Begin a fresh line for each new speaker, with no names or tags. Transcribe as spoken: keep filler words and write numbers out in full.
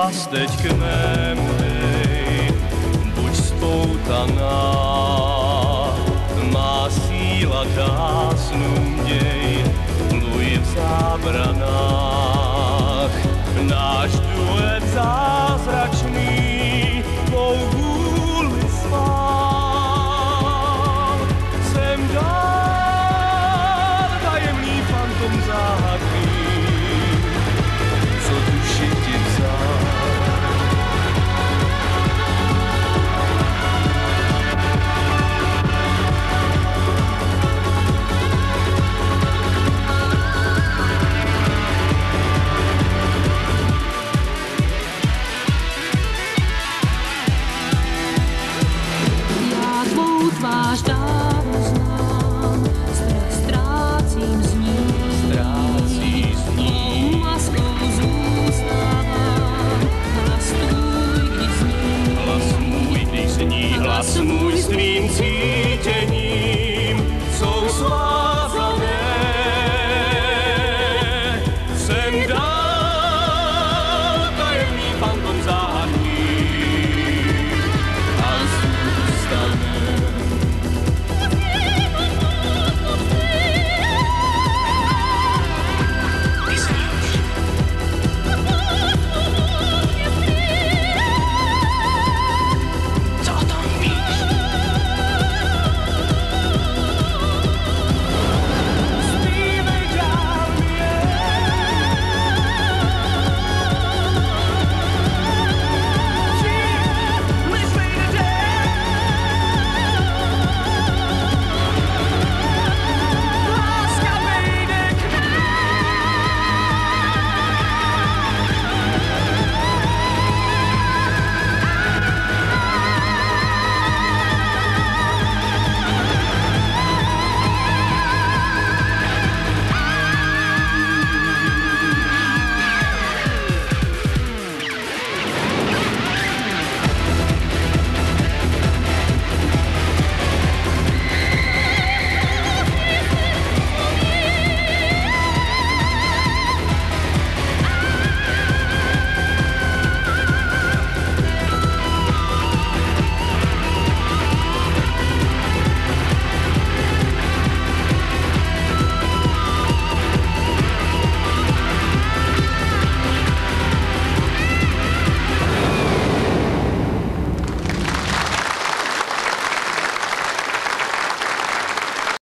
hlas teď k mém dej, buď spoutaná, má síla dásnu děj, mluví v zábranách, náš duet zázračný, tvou vůli svál. Jsem dál tajemný fantom záhadný, co duši ti vzal.
Tvář dávno znám, strach ztrácím z ní,
Ztrácí z ní,
maskou zůstávám, hlas tvůj, když zní,
hlas můj, když zní, hlas můj s tvým cílem.